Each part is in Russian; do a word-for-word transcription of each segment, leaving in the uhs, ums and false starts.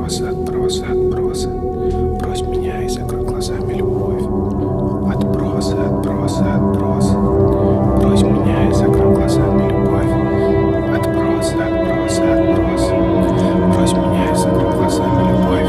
Отбросы, отбросы, отбросы. Брось меня и закрой глазами любовь. Отбросы, отбросы, отбросы. Брось меня и закрой глазами любовь. Отбросы, отбросы, отбросы. Брось меня и закрой глазами любовь.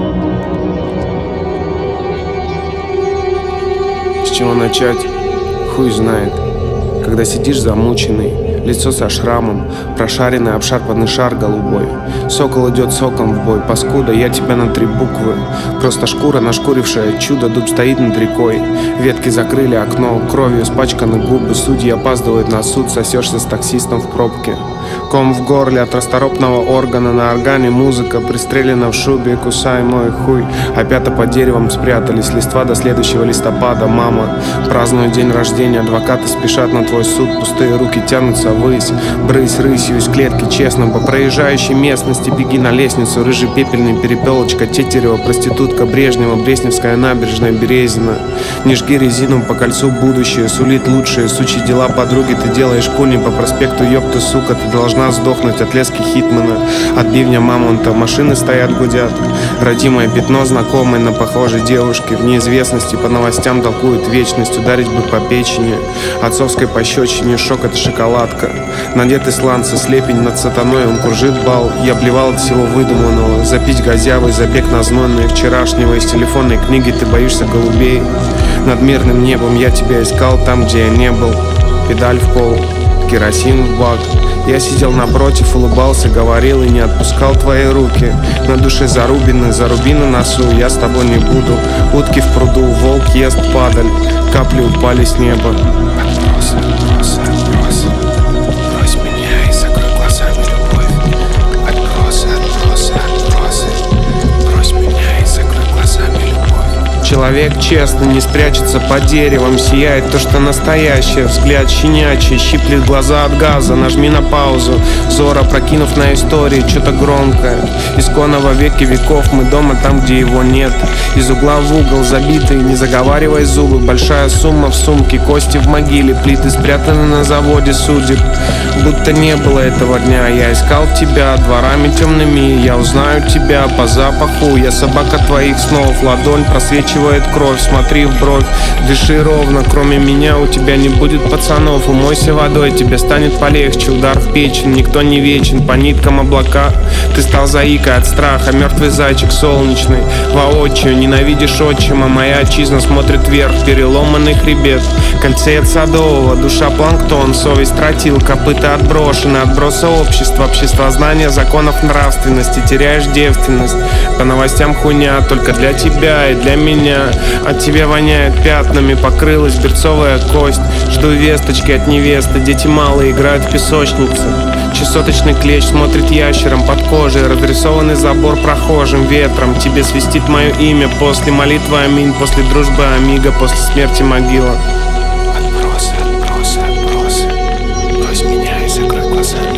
С чего начать? Хуй знает. Когда сидишь замученный, лицо со шрамом, прошаренный обшарпанный шар голубой. Сокол идет соком в бой, паскуда, я тебя на три буквы. Просто шкура, нашкурившая чудо, дуб стоит над рекой. Ветки закрыли окно, кровью испачканы губы. Судьи опаздывают на суд, сосешься с таксистом в пробке. Ком в горле от расторопного органа, на органе музыка, пристрелена в шубе, кусай мой хуй. Опята под деревом спрятались, листва до следующего листопада. Мама празднует день рождения, адвокаты спешат на твой суд. Пустые руки тянутся ввысь, брысь рысью из клетки, честно. По проезжающей местности беги на лестницу, рыжий пепельный перепелочка, Тетерева, проститутка, Брежнева, Бресневская набережная, Березина. Не жги резину по кольцу, будущее сулит лучшие сучьи дела подруги. Ты делаешь куни по проспекту, ёпта, сука, ты должна сдохнуть от лески Хитмана, от бивня мамонта. Машины стоят, гудят, родимое пятно знакомое на похожей девушке. В неизвестности по новостям толкует вечность, ударить бы по печени, отцовской пощечине, шок это шоколадка. Надетый сланцы, слепень над сатаной, он кружит бал. Я блевал от всего выдуманного, запить газявый, забег на знойные вчерашнего. Из телефонной книги ты боишься голубей. Над мирным небом я тебя искал там, где я не был. Педаль в пол, керосин в бак. Я сидел напротив, улыбался, говорил и не отпускал твои руки. На душе зарубины, заруби на носу, я с тобой не буду. Утки в пруду, волк ест падаль, капли упали с неба. Отбросы, отбросы, отбросы. Брось меня и закрой глазами любовь. Отбросы, отбросы, отбросы. Брось меня и закрой глазами любовь. Человек честно не спрячется под деревом, сияет то, что настоящее. Взгляд щенячий, щиплет глаза от газа. Нажми на паузу, взор опрокинув на истории что-то громкое. Исконно во веки веков мы дома там, где его нет. Из угла в угол забитый, не заговаривай зубы. Большая сумма в сумке, кости в могиле, плиты спрятаны на заводе судеб. Будто не было этого дня, я искал тебя дворами темными. Я узнаю тебя по запаху, я собака твоих снов. Ладонь просвечивает кровь, смотри в бровь, дыши ровно. Кроме меня у тебя не будет пацанов. Умойся водой, тебе станет полегче. Удар в печень, никто не вечен. По ниткам облака, ты стал заикой от страха. Мертвый зайчик солнечный, воочию ненавидишь отчима. Моя отчизна смотрит вверх, переломанный хребет. Кольцеет садового, душа планктон. Совесть тротил, копыта отброшены. Отбросы общества, обществознания, законов нравственности. Теряешь девственность, по новостям хуйня. Только для тебя и для меня. От тебя воняет пятнами, покрылась берцовая кость. Жду весточки от невесты, дети малые играют в песочнице. Чесоточный клещ смотрит ящером под кожей. Разрисованный забор прохожим ветром. Тебе свистит мое имя после молитвы аминь. После дружбы амиго, после смерти могила. Отбросы, отбросы, отбросы. Брось меня и закрой глазами